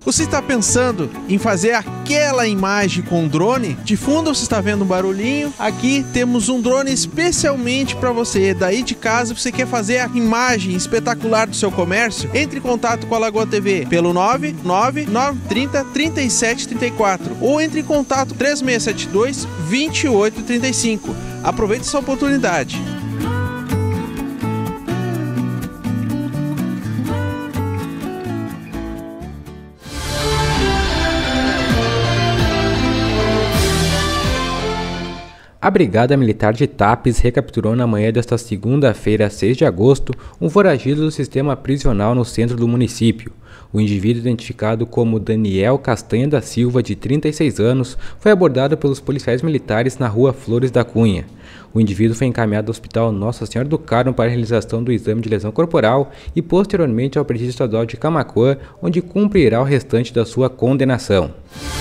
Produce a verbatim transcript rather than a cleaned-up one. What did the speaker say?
Você está pensando em fazer aquela imagem com drone? De fundo você está vendo um barulhinho? Aqui temos um drone especialmente para você. Daí de casa você quer fazer a imagem espetacular do seu comércio? Entre em contato com a Lagoa T V pelo nove nove nove três zero três sete três quatro ou entre em contato três seis sete dois dois oito três cinco. Aproveite essa oportunidade. A Brigada Militar de Tapes recapturou na manhã desta segunda-feira, seis de agosto, um foragido do sistema prisional no centro do município. O indivíduo, identificado como Daniel Castanha da Silva, de trinta e seis anos, foi abordado pelos policiais militares na rua Flores da Cunha. O indivíduo foi encaminhado ao Hospital Nossa Senhora do Carmo para a realização do exame de lesão corporal e posteriormente ao Presídio Estadual de Camaquã, onde cumprirá o restante da sua condenação.